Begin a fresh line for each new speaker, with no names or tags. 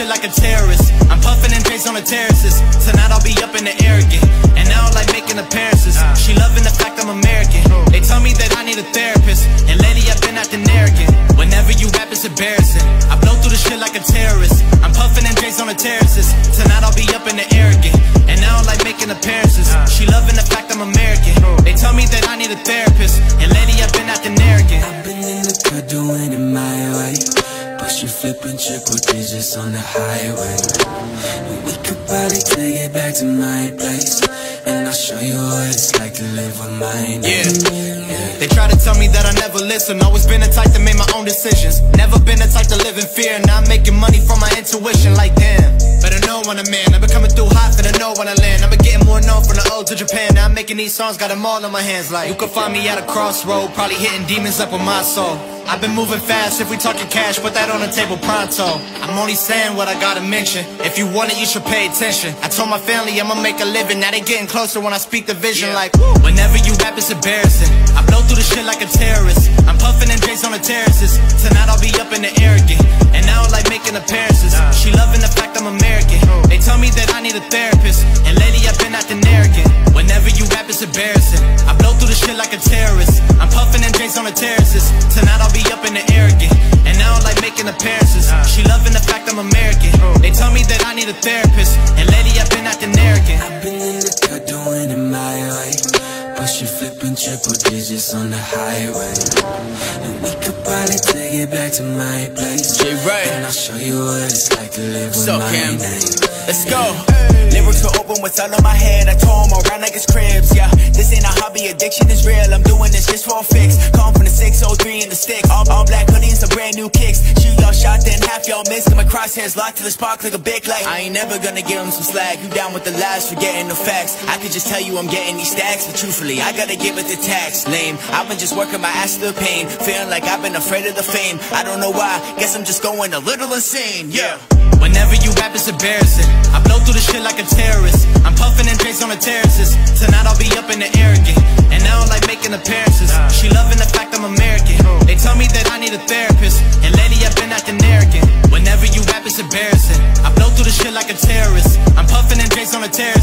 shit like a terrorist. I'm puffing and J's on the terraces. Tonight I'll be up in the air again, and now I like making appearances. She loving the fact I'm American. They tell me that I need a therapist, and lately I've been acting arrogant. Whenever you rap it's embarrassing. I blow through the shit like a terrorist. I'm puffing and J's on the terraces. Tonight I'll be up in the air again, and now I like making appearances. She loving the fact I'm American. They tell me that I need a therapist, and lately I've been acting arrogant.
I've been in the car doing it my way, pushing, flipping triple digits on the highway. And we could probably take it back to my place, and I'll show you what it's like to live with my name.
They try to tell me that I never listen. Always been the type to make my own decisions. Never been the type to live in fear. Now I'm making money from my intuition. Like damn, better know when I'm in. I've been coming through hot, finna know when I land. I've been getting more known from the old to Japan. Now I'm making these songs, got them all in my hands. Like you can find me at a crossroad, probably hitting demons up with my soul. I've been moving fast, if we talking cash, put that on the table pronto. I'm only saying what I gotta mention. If you want it, you should pay attention. I told my family I'ma make a living. Now they getting closer when I speak the vision. Like whenever you rap it's embarrassing. I blow through the shit like a terrorist. I'm puffing and J's on the terraces. Tonight I'll be up in the air again, and now I like making appearances. She loving the fact I'm American. They tell me that I need a therapist, and lately I've been acting arrogant. Whenever you rap it's embarrassing. I blow through the shit like a terrorist. I'm puffing and J's on the terraces. Tonight I'll be up in the air again, and now I like making appearances. She loving the fact I'm American. They tell me that I need a therapist, and lately I've been acting arrogant.
I've been in the car doing it my way, pushing, flipping triple digits on the highway. And we could probably take it back to my place, and I'll show you what it's like to live with my name.
Let's go. Lyrics are open, what's all in my head, I told 'em around like it's cribs, yeah. This ain't a hobby, addiction is real, I'm doing this just for a fix. Come from the 603 in the sticks, all black hoodies and brand new kicks. Shoot y'all shot, then half y'all missed, got my crosshairs locked to the spark like a big light. I ain't never gonna give them some slack, you down with the lies, forgetting the facts. I could just tell you I'm getting these stacks, but truthfully, I gotta give it the tax. Lame, I've been just working my ass to the pain, feeling like I've been afraid of the fame. I don't know why, guess I'm just going a little insane, yeah.
Whenever you rap it's embarrassing. I blow through the shit like a terrorist. I'm puffing and J's on the terraces. Tonight I'll be up in the air again, and now I like making appearances. She loving the fact I'm American. They tell me that I need a therapist, and lately I've been acting arrogant. Whenever you rap it's embarrassing. I blow through the shit like a terrorist. I'm puffing and J's on the terraces.